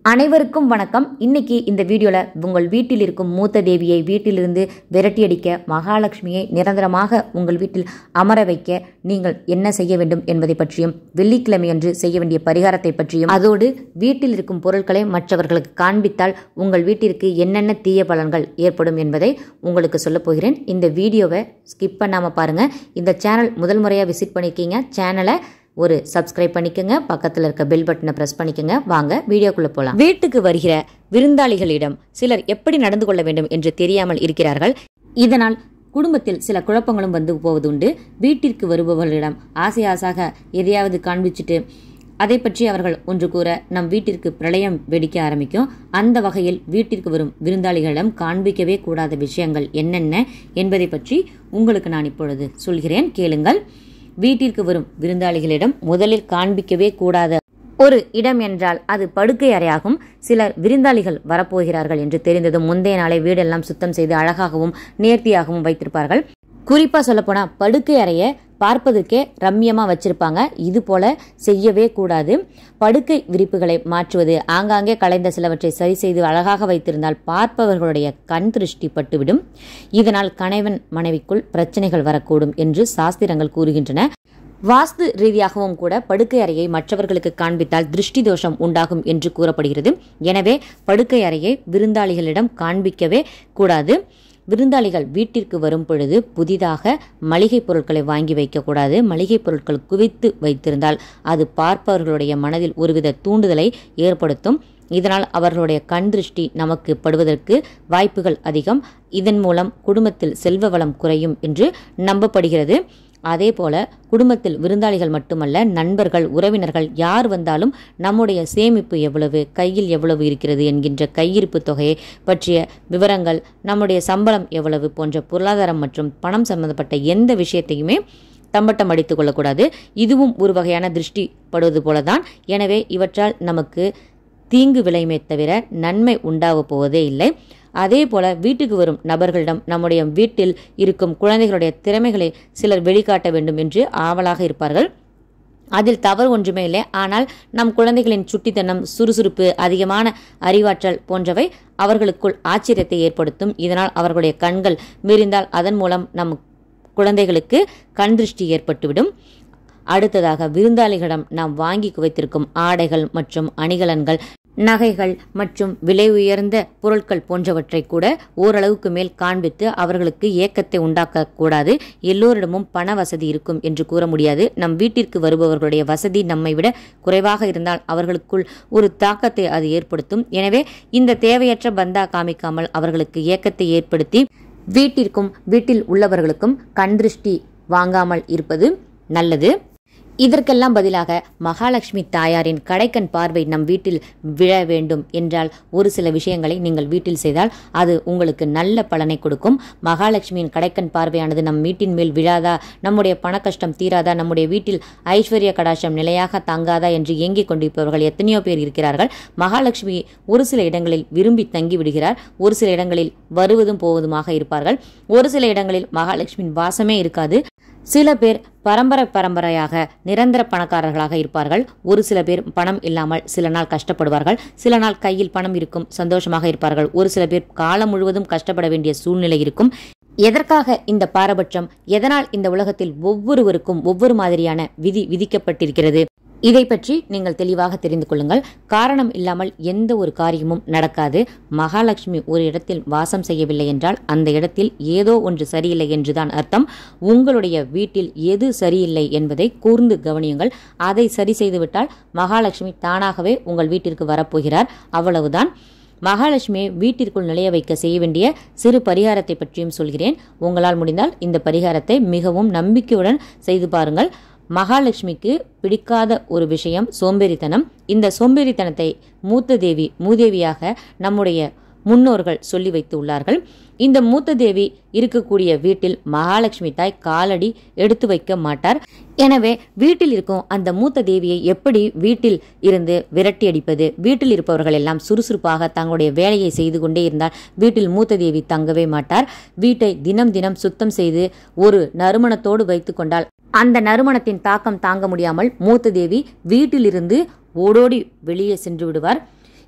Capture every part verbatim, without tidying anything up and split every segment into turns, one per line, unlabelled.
அனைவருக்கும் வணக்கம். இன்னைக்கு இந்த வீடியோல உங்கள் வீட்டில் இருக்கும் மூத்த தேவியை வீட்டிலிருந்து விரட்டியடிக்க, மகாலட்சுமியை நிரந்தரமாக உங்கள் வீட்டில் அமர வைக்க நீங்கள் என்ன செய்ய வேண்டும் என்பதை பற்றியும், வெள்ளிக்கிழமையன்று செய்ய வேண்டிய பரிகாரத்தை பற்றியும், அதோடு வீட்டில் இருக்கும் பொருட்களை மற்றவர்களுக்கு காண்பித்தால் உங்கள் வீட்டிற்கு என்னென்ன தீய பலன்கள் ஏற்படும் என்பதை உங்களுக்கு சொல்ல போகிறேன். இந்த வீடியோவை ஸ்கிப் பண்ணாம பாருங்க. இந்த சேனல் முதல் முறையாக விசிட் பண்ணிருக்கீங்க, சேனலை ஒரு சப்ஸ்கிரைப் பண்ணிக்கோங்க, பக்கத்தில் இருக்க பெல் பட்டனை பிரஸ் பண்ணிக்கோங்க. வாங்க வீடியோக்குள்ள போகலாம். வீட்டுக்கு வருகிற விருந்தாளிகளிடம் சிலர் எப்படி நடந்து கொள்ள வேண்டும் என்று தெரியாமல் இருக்கிறார்கள். இதனால் குடும்பத்தில் சில குழப்பங்களும் வந்து போவதுண்டு. வீட்டிற்கு வருபவர்களிடம் ஆசை ஆசாக எதையாவது காண்பிச்சுட்டு அதை பற்றி அவர்கள் ஒன்று கூற நம் வீட்டிற்கு பிரளயம் வெடிக்க ஆரம்பிக்கும். அந்த வகையில் வீட்டிற்கு வரும் விருந்தாளிகளிடம் காண்பிக்கவே கூடாத விஷயங்கள் என்னென்ன என்பதை பற்றி உங்களுக்கு நான் இப்பொழுது சொல்கிறேன், கேளுங்கள். வீட்டிற்கு வரும் விருந்தாளிகளிடம் முதலில் காண்பிக்கவே கூடாத ஒரு இடம் என்றால் அது படுக்கை அறையாகும். சிலர் விருந்தாளிகள் வரப்போகிறார்கள் என்று தெரிந்ததும் முந்தைய நாளை வீடெல்லாம் சுத்தம் செய்து அழகாகவும் நேர்த்தியாகவும் வைத்திருப்பார்கள். குறிப்பா சொல்லப்போனா படுக்கை அறையை பார்ப்பதற்கே ரம்யமா வச்சிருப்பாங்க. இது போல செய்யவே கூடாது. படுக்கை விரிப்புகளை மாற்றுவது, ஆங்காங்கே கலைந்த சிலவற்றை சரி செய்து அழகாக வைத்திருந்தால் பார்ப்பவர்களுடைய கண் திருஷ்டி பட்டுவிடும். இதனால் கணவன் மனைவிக்குள் பிரச்சனைகள் வரக்கூடும் என்று சாஸ்திரங்கள் கூறுகின்றன. வாஸ்து ரீதியாகவும் கூட படுக்கை அறையை மற்றவர்களுக்கு காண்பித்தால் திருஷ்டி தோஷம் உண்டாகும் என்று கூறப்படுகிறது. எனவே படுக்கை அறையை விருந்தாளிகளிடம் காண்பிக்கவே கூடாது. விருந்தாளிகள் வீட்டிற்கு வரும் பொழுது புதிதாக மளிகை பொருட்களை வாங்கி வைக்கக்கூடாது. மளிகை பொருட்கள் குவித்து வைத்திருந்தால் அது பார்ப்பவர்களுடைய மனதில் ஒருவித தூண்டுதலை ஏற்படுத்தும். இதனால் அவர்களுடைய கண் திருஷ்டி நமக்கு படுவதற்கு வாய்ப்புகள் அதிகம். இதன் மூலம் குடும்பத்தில் செல்வ வளம் குறையும் என்று நம்பப்படுகிறது. அதே போல குடும்பத்தில் விருந்தாளிகள் மட்டுமல்ல, நண்பர்கள், உறவினர்கள் யார் வந்தாலும் நம்முடைய சேமிப்பு எவ்வளவு, கையில் எவ்வளவு இருக்கிறது என்கின்ற கையிருப்பு தொகையை பற்றிய விவரங்கள், நம்முடைய சம்பளம் எவ்வளவு போன்ற பொருளாதாரம் மற்றும் பணம் சம்பந்தப்பட்ட எந்த விஷயத்தையுமே தம்பட்டம் அடித்துக் கொள்ளக்கூடாது. இதுவும் ஒரு வகையான திருஷ்டி படுவது போலதான். எனவே இவற்றால் நமக்கு தீங்கு விளையுமே தவிர நன்மை உண்டாக போவதே இல்லை. அதே போல வீட்டுக்கு வரும் நபர்களிடம் நம்முடைய வீட்டில் இருக்கும் குழந்தைகளுடைய திறமைகளை சிலர் வெளிக்காட்ட வேண்டும் என்று ஆவலாக இருப்பார்கள். அதில் தவறு ஒன்றுமே இல்லை. ஆனால் நம் குழந்தைகளின் சுட்டித்தனம், சுறுசுறுப்பு, அதிகமான அறிவாற்றல் போன்றவை அவர்களுக்குள் ஆச்சரியத்தை ஏற்படுத்தும். இதனால் அவர்களுடைய கண்கள் விரிந்தால் அதன் மூலம் நம் குழந்தைகளுக்கு கண் திருஷ்டி ஏற்பட்டுவிடும். அடுத்ததாக விருந்தாளிகளிடம் நாம் வாங்கி குவைத்திருக்கும் ஆடைகள் மற்றும் அணிகலன்கள், நகைகள் மற்றும் விலை உயர்ந்த பொருட்கள் போன்றவற்றை கூட ஓரளவுக்கு மேல் காண்பித்து அவர்களுக்கு ஏக்கத்தை உண்டாக்க கூடாது. எல்லோரிடமும் பண வசதி இருக்கும் என்று கூற முடியாது. நம் வீட்டிற்கு வருபவர்களுடைய வசதி நம்மை விட குறைவாக இருந்தால் அவர்களுக்குள் ஒரு தாக்கத்தை அது ஏற்படுத்தும். எனவே இந்த தேவையற்ற பந்தா காமிக்காமல் அவர்களுக்கு ஏக்கத்தை ஏற்படுத்தி வீட்டிற்கும் வீட்டில் உள்ளவர்களுக்கும் கண் திருஷ்டி வாங்காமல் இருப்பது நல்லது. இதற்கெல்லாம் பதிலாக மகாலட்சுமி தாயாரின் கடைக்கண் பார்வை நம் வீட்டில் விழ வேண்டும் என்றால் ஒரு சில விஷயங்களை நீங்கள் வீட்டில் செய்தால் அது உங்களுக்கு நல்ல பலனை கொடுக்கும். மகாலட்சுமியின் கடைக்கண் பார்வையானது நம் வீட்டின் மேல் விழாதா, நம்முடைய பண கஷ்டம் தீராதா, நம்முடைய வீட்டில் ஐஸ்வர்ய கடாட்சம் நிலையாக தங்காதா என்று ஏங்கிக் கொண்டிருப்பவர்கள் எத்தனையோ பேர் இருக்கிறார்கள். மகாலட்சுமி ஒரு சில இடங்களில் விரும்பி தங்கி விடுகிறார், ஒரு சில இடங்களில் வருவதும் போவதுமாக இருப்பார்கள், ஒரு சில இடங்களில் மகாலட்சுமியின் வாசமே இருக்காது. சில பேர் பரம்பரை பரம்பரையாக நிரந்தர பணக்காரர்களாக இருப்பார்கள். ஒரு சில பேர் பணம் இல்லாமல் சில நாள் கஷ்டப்படுவார்கள். சில நாள் கையில் பணம் இருக்கும், சந்தோஷமாக இருப்பார்கள். ஒரு சில பேர் காலம் முழுவதும் கஷ்டப்பட வேண்டிய சூழ்நிலை இருக்கும். எதற்காக இந்த பாரபட்சம்? எதனால் இந்த உலகத்தில் ஒவ்வொருவருக்கும் ஒவ்வொரு மாதிரியான விதி விதிக்கப்பட்டிருக்கிறது? இதை பற்றி நீங்கள் தெளிவாக தெரிந்து கொள்ளுங்கள். காரணம் இல்லாமல் எந்த ஒரு காரியமும் நடக்காது. மகாலட்சுமி ஒரு இடத்தில் வாசம் செய்யவில்லை என்றால் அந்த இடத்தில் ஏதோ ஒன்று சரியில்லை என்றுதான் அர்த்தம். உங்களுடைய வீட்டில் எது சரியில்லை என்பதை கூர்ந்து கவனியுங்கள். அதை சரி செய்துவிட்டால் மகாலட்சுமி தானாகவே உங்கள் வீட்டிற்கு வரப்போகிறார். அவ்வளவுதான். மகாலட்சுமியை வீட்டிற்குள் நிலைய வைக்க செய்ய வேண்டிய சிறு பரிகாரத்தை பற்றியும் சொல்கிறேன். உங்களால் முடிந்தால் இந்த பரிகாரத்தை மிகவும் நம்பிக்கையுடன் செய்து பாருங்கள். மகாலட்சுமிக்கு பிடிக்காத ஒரு விஷயம் சோம்பேறித்தனம். இந்த சோம்பேறித்தனத்தை மூத்த தேவி மூதேவியாக நம்முடைய முன்னோர்கள் சொல்லி வைத்து உள்ளார்கள். இந்த மூத்த தேவி இருக்கக்கூடிய வீட்டில் மகாலட்சுமி தாய் காலடி எடுத்து வைக்க மாட்டார். எனவே வீட்டில் இருக்கும் அந்த மூத்த தேவியை எப்படி வீட்டில் இருந்து விரட்டி அடிப்பது? வீட்டில் இருப்பவர்கள் எல்லாம் சுறுசுறுப்பாக தங்களுடைய வேலையை செய்து கொண்டே இருந்தால் வீட்டில் மூத்த தேவி தங்கவே மாட்டார். வீட்டை தினம் தினம் சுத்தம் செய்து ஒரு நறுமணத்தோடு வைத்து கொண்டால் அந்த நறுமணத்தின் தாக்கம் தாங்க முடியாமல் மூத்த தேவி வீட்டிலிருந்து ஓடோடி வெளியே சென்று விடுவார்.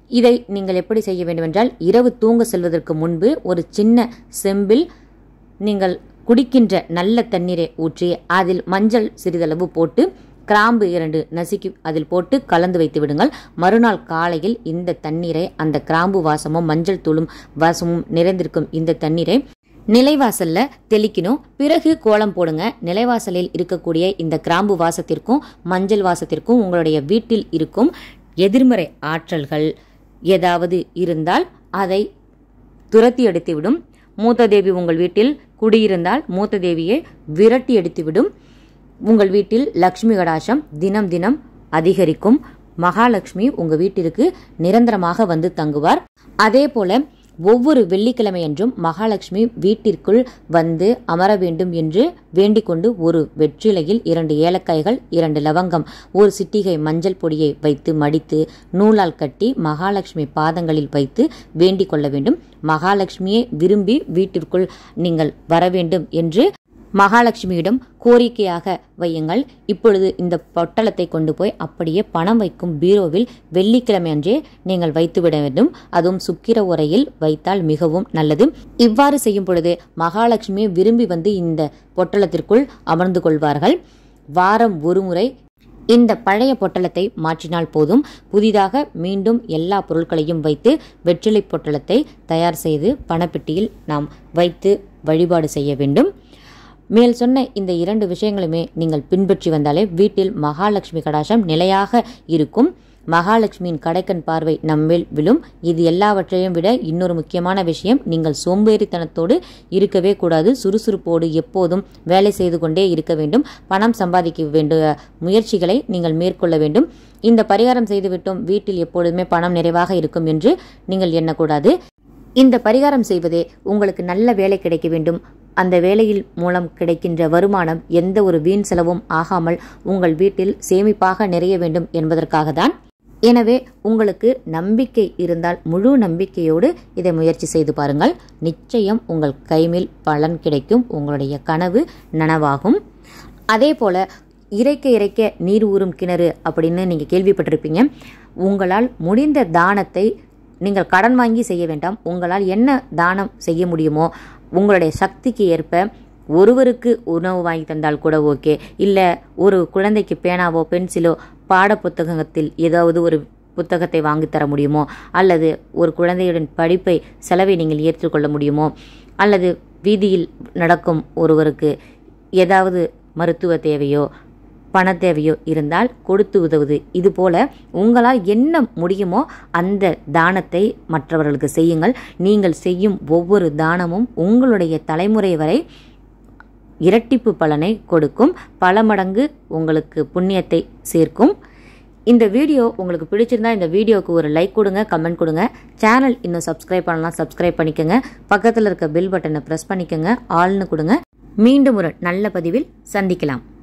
இதை நீங்கள் எப்படி செய்ய வேண்டுமென்றால், இரவு தூங்க செல்வதற்கு முன்பு ஒரு சின்ன செம்பில் நீங்கள் குடிக்கின்ற நல்ல தண்ணீரை ஊற்றி அதில் மஞ்சள் சிறிதளவு போட்டு கிராம்பு இரண்டு நசுக்கி அதில் போட்டு கலந்து வைத்து விடுங்கள். மறுநாள் காலையில் இந்த தண்ணீரை, அந்த கிராம்பு வாசமும் மஞ்சள் தூளும் வாசமும் நிறைந்திருக்கும் இந்த தண்ணீரை நிலைவாசல்ல தெளிக்கணும். பிறகு கோலம் போடுங்க. நிலைவாசலில் இருக்கக்கூடிய இந்த கிராம்பு வாசத்திற்கும் மஞ்சள் வாசத்திற்கும் உங்களுடைய வீட்டில் இருக்கும் எதிர்மறை ஆற்றல்கள் ஏதாவது இருந்தால் அதை துரத்தி எடுத்துவிடும். மூத்த தேவி உங்கள் வீட்டில் குடியிருந்தால் மூத்த தேவியை விரட்டி எடுத்துவிடும். உங்கள் வீட்டில் லக்ஷ்மி கடாட்சம் தினம் தினம் அதிகரிக்கும். மகாலட்சுமி உங்கள் வீட்டிற்கு நிரந்தரமாக வந்து தங்குவார். அதே போல ஒவ்வொரு வெள்ளிக்கிழமையன்றும் மகாலட்சுமி வீட்டிற்குள் வந்து அமர வேண்டும் என்று வேண்டிக் கொண்டு ஒரு வெற்றிலையில் இரண்டு ஏலக்காய்கள், இரண்டு லவங்கம், ஒரு சிட்டிகை மஞ்சள் பொடியை வைத்து மடித்து நூலால் கட்டி மகாலட்சுமி பாதங்களில் வைத்து வேண்டிக் கொள்ள வேண்டும். மகாலட்சுமியை விரும்பி வீட்டிற்குள் நீங்கள் வர வேண்டும் என்று மகாலட்சுமியிடம் கோரிக்கையாக வையுங்கள். இப்பொழுது இந்த பொட்டலத்தை கொண்டு போய் அப்படியே பணம் வைக்கும் பீரோவில் வெள்ளிக்கிழமை அன்றே நீங்கள் வைத்துவிட வேண்டும். அதுவும் சுக்கிர உரையில் வைத்தால் மிகவும் நல்லது. இவ்வாறு செய்யும் பொழுது மகாலட்சுமி விரும்பி வந்து இந்த பொட்டலத்திற்குள் அமர்ந்து கொள்வார்கள். வாரம் ஒரு முறை இந்த பழைய பொட்டலத்தை மாற்றினால் போதும். புதிதாக மீண்டும் எல்லா பொருட்களையும் வைத்து வெற்றிலை பொட்டலத்தை தயார் செய்து பணப்பெட்டியில் நாம் வைத்து வழிபாடு செய்ய வேண்டும். மேல் சொன்ன இந்த இரண்டு விஷயங்களுமே நீங்கள் பின்பற்றி வந்தாலே வீட்டில் மகாலட்சுமி கடாட்சம் நிலையாக இருக்கும். மகாலட்சுமியின் கடைக்கண் பார்வை நம்மேல் விழும். இது எல்லாவற்றையும் விட இன்னொரு முக்கியமான விஷயம், நீங்கள் சோம்பேறித்தனத்தோடு இருக்கவே கூடாது. சுறுசுறுப்போடு எப்போதும் வேலை செய்து கொண்டே இருக்க வேண்டும். பணம் சம்பாதிக்க வேண்டிய முயற்சிகளை நீங்கள் மேற்கொள்ள வேண்டும். இந்த பரிகாரம் செய்துவிட்டோம், வீட்டில் எப்பொழுதுமே பணம் நிறைவாக இருக்கும் என்று நீங்கள் எண்ணக்கூடாது. இந்த பரிகாரம் செய்வதே உங்களுக்கு நல்ல வேலை கிடைக்க வேண்டும். அந்த வேலையில் மூலம் கிடைக்கின்ற வருமானம் எந்த ஒரு வீண் செலவும் ஆகாமல் உங்கள் வீட்டில் சேமிப்பாக நிறைய வேண்டும் என்பதற்காக தான். எனவே உங்களுக்கு நம்பிக்கை இருந்தால் முழு நம்பிக்கையோடு இதை முயற்சி செய்து பாருங்கள். நிச்சயம் உங்கள் கைமேல் பலன் கிடைக்கும். உங்களுடைய கனவு நனவாகும். அதே போல இறைக்க இறைக்க நீர் ஊறும் கிணறு அப்படின்னு நீங்கள் கேள்விப்பட்டிருப்பீங்க. உங்களால் முடிந்த தானத்தை நீங்கள் கடன் வாங்கி செய்ய வேண்டாம். உங்களால் என்ன தானம் செய்ய முடியுமோ உங்களுடைய சக்திக்கு ஏற்ப ஒருவருக்கு உணவு வாங்கி தந்தால் கூட ஓகே. இல்லை ஒரு குழந்தைக்கு பேனாவோ பென்சிலோ பாட புத்தகத்தில் ஏதாவது ஒரு புத்தகத்தை வாங்கி தர முடியுமோ, அல்லது ஒரு குழந்தையுடன் படிப்பை செலவை நீங்கள் ஏற்றுக்கொள்ள முடியுமோ, அல்லது வீதியில் நடக்கும் ஒருவருக்கு ஏதாவது மருத்துவ தேவையோ பண தேவையோ இருந்தால் கொடுத்து உதவுது. இதுபோல உங்களால் என்ன முடியுமோ அந்த தானத்தை மற்றவர்களுக்கு செய்யுங்கள். நீங்கள் செய்யும் ஒவ்வொரு தானமும் உங்களுடைய தலைமுறை வரை இரட்டிப்பு பலனை கொடுக்கும். பல மடங்கு உங்களுக்கு புண்ணியத்தை சேர்க்கும். இந்த வீடியோ உங்களுக்கு பிடிச்சிருந்தா இந்த வீடியோவுக்கு ஒரு லைக் கொடுங்க, கமெண்ட் கொடுங்க. சேனல் இன்னும் சப்ஸ்கிரைப் பண்ணலாம், சப்ஸ்கிரைப் பண்ணிக்கோங்க. பக்கத்தில் இருக்க பெல் பட்டனை ப்ரெஸ் பண்ணிக்கோங்க, ஆல்னு கொடுங்க. மீண்டும் ஒரு நல்ல பதிவில் சந்திக்கலாம்.